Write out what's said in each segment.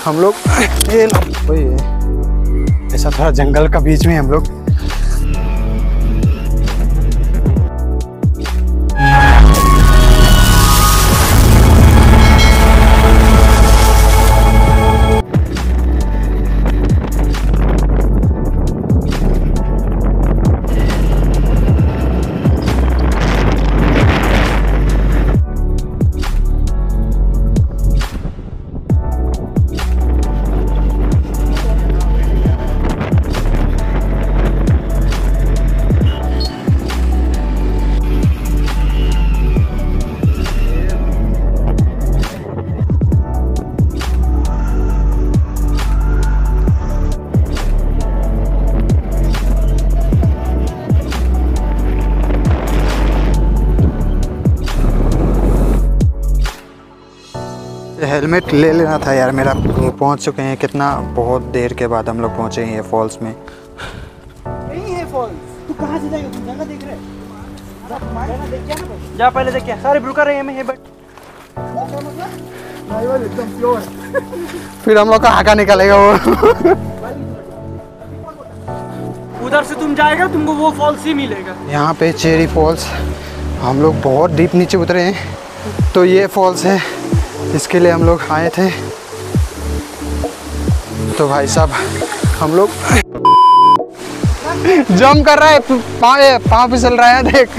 हम लोग ये ऐसा थोड़ा जंगल का बीच में हम लोग हेलमेट ले लेना था यार मेरा। पहुंच चुके हैं, कितना बहुत देर के बाद हम लोग पहुंचे हैं ये फॉल्स में। यही है फॉल्स। तू कहाँ से जाएगा? तू जगह देख रहे? जा पहले देख क्या सारे रुका रहे हैं बट एकदम प्योर। फिर हम लोग का हाका निकलेगा वो। उधर से तुम जाएगा तुमको वो फॉल्स ही मिलेगा। यहाँ पे चेरी फॉल्स, हम लोग बहुत डीप नीचे उतरे हैं तो ये फॉल्स है, इसके लिए हम लोग आए थे। तो भाई साहब हम लोग जंप कर रहा है, पाँव फिसल रहा है। देख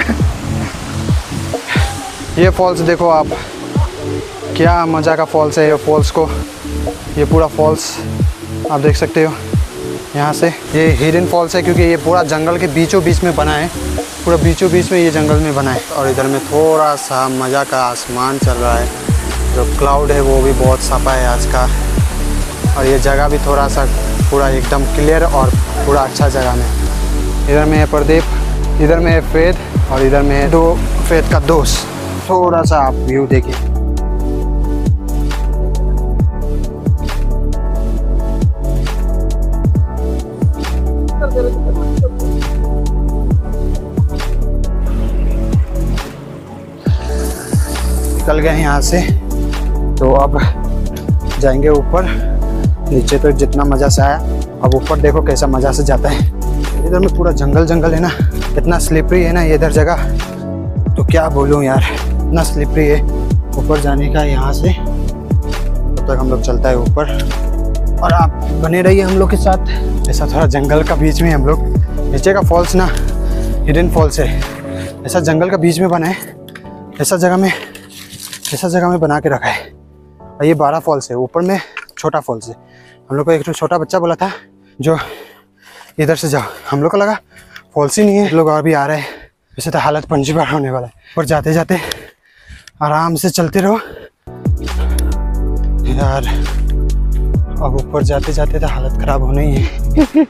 ये फॉल्स देखो आप, क्या मज़ा का फॉल्स है ये फॉल्स को। ये पूरा फॉल्स आप देख सकते हो यहाँ से। ये हिडन फॉल्स है क्योंकि ये पूरा जंगल के बीचों बीच में बना है, पूरा बीचों बीच में ये जंगल में बना है। और इधर में थोड़ा सा मज़ा का आसमान चल रहा है, जो क्लाउड है वो भी बहुत साफा है आज का। और ये जगह भी थोड़ा सा पूरा एकदम क्लियर और पूरा अच्छा जगह में। इधर में है प्रदीप, इधर में है फेद और इधर में है दो फेद का दोस्त। थोड़ा सा आप व्यू देखिए। निकल गए यहाँ से तो अब जाएंगे ऊपर। नीचे तो जितना मज़ा से आया, अब ऊपर देखो कैसा मज़ा से जाता है। इधर में पूरा जंगल जंगल है ना, इतना स्लिपरी है ना ये इधर जगह, तो क्या बोलूँ यार, इतना स्लिपरी है ऊपर जाने का। यहाँ से तब तक हम लोग चलता है ऊपर और आप बने रहिए हम लोग के साथ। ऐसा थोड़ा जंगल का बीच में हम लोग, नीचे का फॉल्स ना हिडन फॉल्स है, ऐसा जंगल का बीच में बना है, ऐसा जगह में बना के रखा है। और ये 12 फॉल्स है, ऊपर में छोटा फॉल्स है। हम लोग को एक छोटा बच्चा बोला था जो इधर से जाओ, हम लोग को लगा फॉल्स ही नहीं है, लोग और भी आ रहे हैं। वैसे तो हालत पंजी बार होने वाला है। और जाते जाते आराम से चलते रहो यार। अब ऊपर जाते जाते तो हालत ख़राब होनी ही है।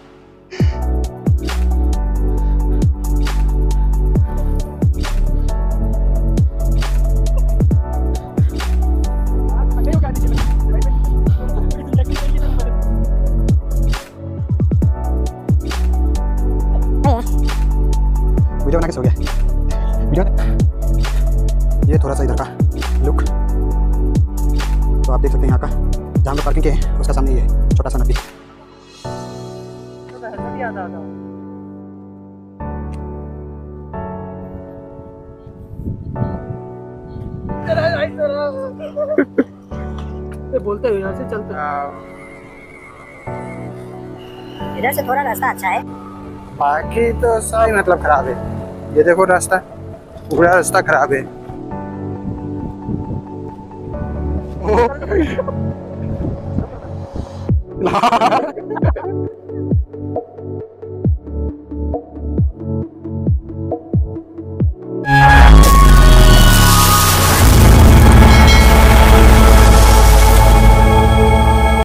वीडियो बना के सो गया। वीडियो ये थोड़ा सा इधर का लुक तो आप देख सकते हैं यहाँ का, जहाँ पे पार्किंग है उसका सामने ये है छोटा सा नदी। बोलते हुए यहाँ से चलते। इधर से थोड़ा रास्ता अच्छा है, बाकी तो सही मतलब खराब है। ये देखो रास्ता, पूरा रास्ता खराब है।